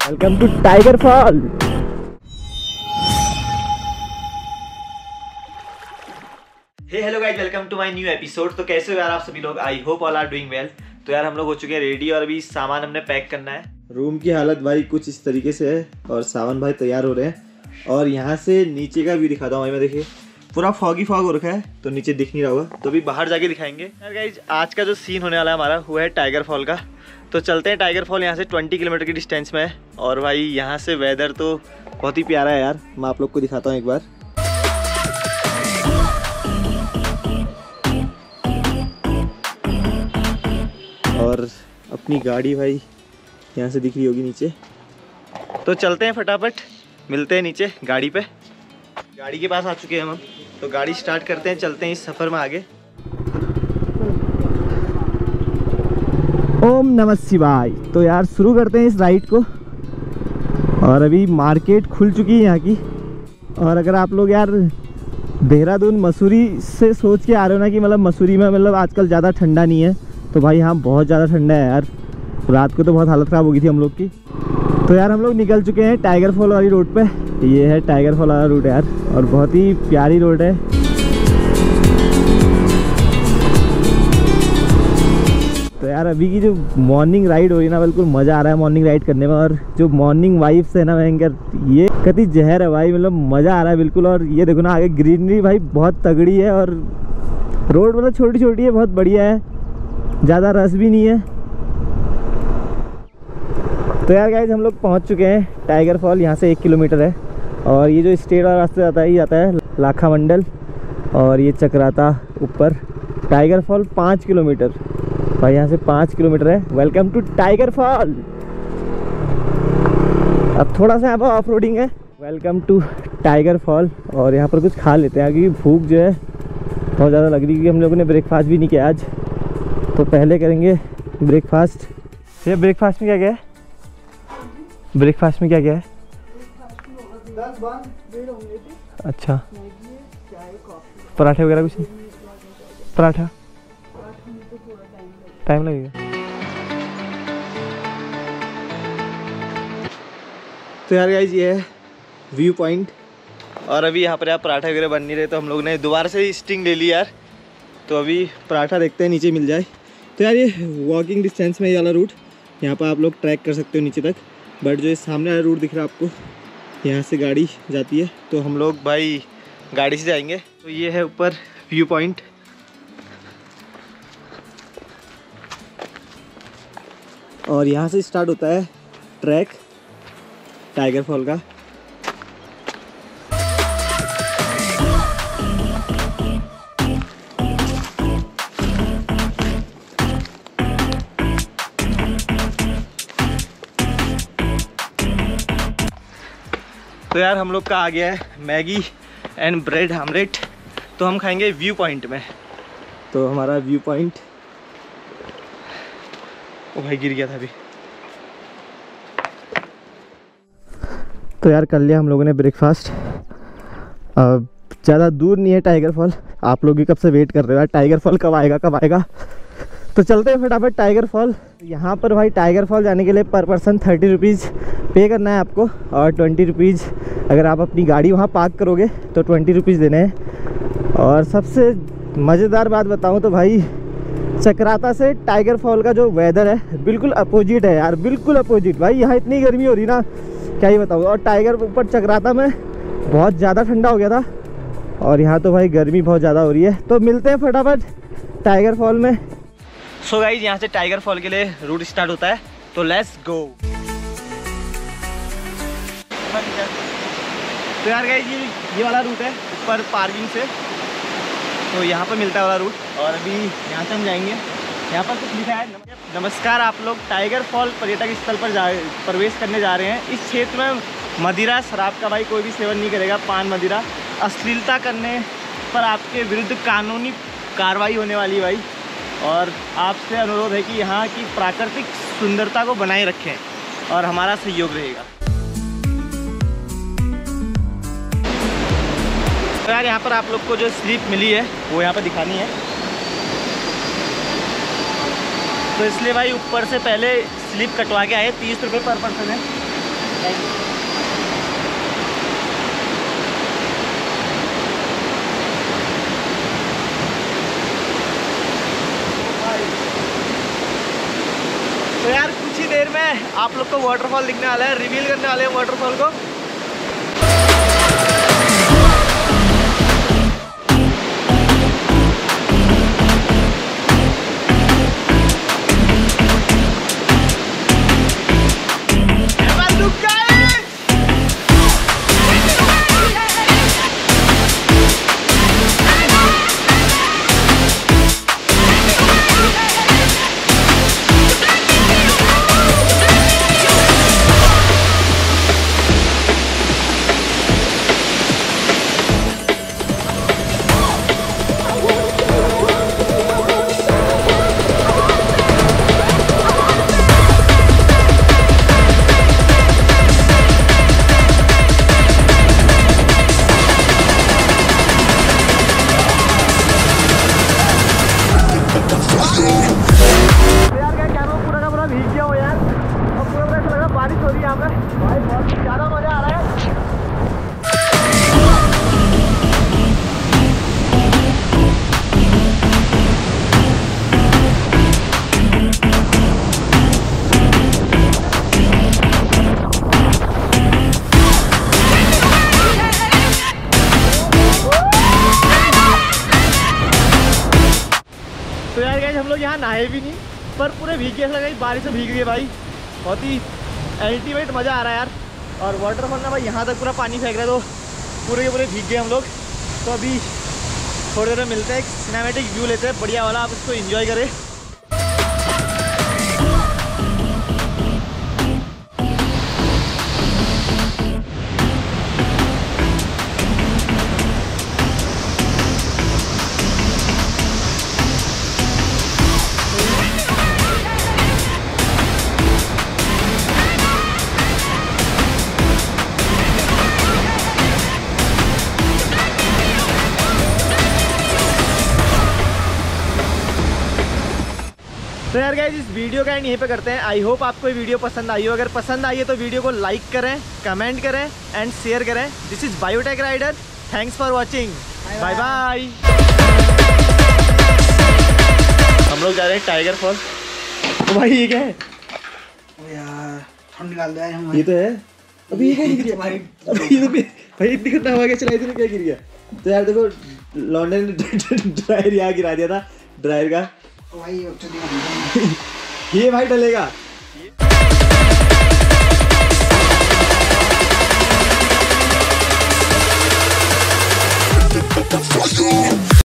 Welcome to tiger fall. Hey hello guys, welcome to my new episode. तो कैसे हो यार आप सभी लोग? I hope all are doing well. तो यार हम लोग हो चुके हैं रेडी और अभी सामान हमने पैक करना है। रूम की हालत भाई कुछ इस तरीके से है और सावन भाई तैयार हो रहे हैं। और यहाँ से नीचे का व्यू दिखाता हूँ भाई मैं। देखिए पूरा फॉगी फॉग हो रखा है तो नीचे दिख नहीं रहा होगा, तो अभी बाहर जाके दिखाएंगे। यार गाइस आज का जो सीन होने वाला है हमारा वो है टाइगर फॉल का। तो चलते हैं। टाइगर फॉल यहाँ से 20 किलोमीटर की डिस्टेंस में है और भाई यहाँ से वेदर तो बहुत ही प्यारा है यार। मैं आप लोग को दिखाता हूँ एक बार। और अपनी गाड़ी भाई यहाँ से दिख रही होगी नीचे। तो चलते हैं फटाफट, मिलते हैं नीचे गाड़ी पे। गाड़ी के पास आ चुके हैं हम। तो गाड़ी स्टार्ट करते हैं, चलते हैं इस सफ़र में आगे। ओम नमः शिवाय। तो यार शुरू करते हैं इस राइड को। और अभी मार्केट खुल चुकी है यहाँ की। और अगर आप लोग यार देहरादून मसूरी से सोच के आ रहे हो ना कि मतलब मसूरी में मतलब आजकल ज़्यादा ठंडा नहीं है, तो भाई यहाँ बहुत ज़्यादा ठंडा है यार। रात को तो बहुत हालत ख़राब हो गई थी हम लोग की। तो यार हम लोग निकल चुके हैं टाइगर फॉल वाली रोड पे। ये है टाइगर फॉल वाला रूट यार, और बहुत ही प्यारी रोड है। तो यार अभी की जो मॉर्निंग राइड हो रही है ना, बिल्कुल मज़ा आ रहा है मॉर्निंग राइड करने में। और जो मॉर्निंग वाइब्स है ना भयंकर, ये कति जहर है भाई, मतलब मज़ा आ रहा है बिल्कुल। और ये देखो ना आगे ग्रीनरी भाई बहुत तगड़ी है। और रोड मतलब छोटी छोटी है, बहुत बढ़िया है, ज़्यादा रस भी नहीं है। तो यार गाइस हम लोग पहुंच चुके हैं टाइगर फॉल। यहाँ से 1 किलोमीटर है। और ये जो स्टेट वाला रास्ता जाता है ये जाता है लाखा मंडल और ये चक्राता ऊपर। टाइगर फॉल 5 किलोमीटर भाई, यहाँ से 5 किलोमीटर है। Welcome to tiger fall. अब थोड़ा सा यहाँ पर ऑफ रोडिंग है। Welcome to tiger fall. और यहाँ पर कुछ खा लेते हैं क्योंकि भूख जो है बहुत ज़्यादा लग रही है, क्योंकि हम लोगों ने ब्रेकफास्ट भी नहीं किया आज। तो पहले करेंगे ब्रेकफास्ट। ये ब्रेकफास्ट में क्या क्या है? ब्रेकफास्ट में क्या क्या है? अच्छा, पराठे वगैरह कुछ नहीं? पराठा टाइम लगेगा। तो यार गाइस ये है व्यू पॉइंट। और अभी यहाँ पर यार पराठा वगैरह बन नहीं रहे, तो हम लोग ने दोबारा से स्टिंग ले ली यार। तो अभी पराठा देखते हैं नीचे मिल जाए। तो यार ये वॉकिंग डिस्टेंस में ये वाला रूट, यहाँ पर आप लोग ट्रैक कर सकते हो नीचे तक। बट जो ये सामने वाला रूट दिख रहा है आपको, यहाँ से गाड़ी जाती है। तो हम लोग भाई गाड़ी से जाएंगे। तो ये है ऊपर व्यू पॉइंट। और यहाँ से स्टार्ट होता है ट्रैक टाइगर फॉल का। तो यार हम लोग का आ गया है मैगी एंड ब्रेड आमलेट। तो हम खाएंगे व्यू पॉइंट में। तो हमारा व्यू पॉइंट, ओ भाई गिर गया था अभी। तो यार कर लिया हम लोगों ने ब्रेकफास्ट। अब ज़्यादा दूर नहीं है टाइगर फॉल। आप लोग भी कब से वेट कर रहे हो यार टाइगर फॉल कब आएगा कब आएगा। तो चलते हैं फटाफट टाइगर फॉल। यहाँ पर भाई टाइगर फॉल जाने के लिए पर पर्सन 30 रुपीज़ पे करना है आपको। और 20 रुपीज़ अगर आप अपनी गाड़ी वहाँ पार्क करोगे तो 20 रुपीज़ देने हैं। और सबसे मज़ेदार बात बताऊँ तो भाई चक्राता से टाइगर फॉल का जो वेदर है बिल्कुल अपोजिट है यार, बिल्कुल अपोजिट। भाई यहाँ इतनी गर्मी हो रही ना क्या ही बताऊँ। और टाइगर ऊपर चक्राता में बहुत ज़्यादा ठंडा हो गया था और यहाँ तो भाई गर्मी बहुत ज़्यादा हो रही है। तो मिलते हैं फटाफट टाइगर फॉल में। सो गाइस यहाँ से टाइगर फॉल के लिए रूट स्टार्ट होता है। तो लेट्स गो। तो यार गाइस ये वाला रूट है ऊपर पार्किंग से। तो यहाँ पर मिलता है वाला रूट। और अभी यहाँ से हम जाएंगे। यहाँ पर कुछ लिखा है, नमस्कार, आप लोग टाइगर फॉल पर्यटक स्थल पर प्रवेश करने जा रहे हैं। इस क्षेत्र में मदिरा शराब का भाई कोई भी सेवन नहीं करेगा। पान मदिरा अश्लीलता करने पर आपके विरुद्ध कानूनी कार्रवाई होने वाली है भाई। और आपसे अनुरोध है कि यहाँ की प्राकृतिक सुंदरता को बनाए रखें और हमारा सहयोग रहेगा। तो यार यहाँ पर आप लोग को जो स्लिप मिली है वो यहाँ पर दिखानी है। तो इसलिए भाई ऊपर से पहले स्लिप कटवा के आए। 30 रुपये पर पर्सन है। तो यार कुछ ही देर में आप लोग को वाटरफॉल दिखने वाला है, रिवील करने वाले हैं वाटरफॉल को। तो यार गाइस हम लोग यहाँ नहाए भी नहीं, पर पूरे भीगे, ऐसा लगा बारिश में भीग गए भाई। बहुत ही अल्टीमेट मज़ा आ रहा है यार। और वाटरफॉल में भाई यहाँ तक पूरा पानी फेंक रहा है, तो पूरे के पूरे भीग गए हम लोग। तो अभी थोड़ी देर में मिलते हैं, एक सिनेमैटिक व्यू लेते हैं बढ़िया वाला, आप इसको एंजॉय करें। तो यार गाइस इस वीडियो का एंड यहीं पे करते हैं। आई होप आपको ये वीडियो पसंद आई हो। अगर पसंद आई है तो वीडियो को लाइक करें, कमेंट करें एंड शेयर करें। This is biotech rider, thanks for watching, bye bye. हम लोग जा रहे हैं टाइगर फॉल। तो भाई ये क्या है यार, हम निकाल दे हम। ये तो है। अभी ये क्या गिर गया? अभी ये तो भाई इतनी खतरनाक हवा क्या चलाई तूने, क्या गिर गया? तो यार देखो लॉन्डन ने ड्रायर यहाँ गिरा दिया था, ड्रायर का। भाई ये भाई डलेगा।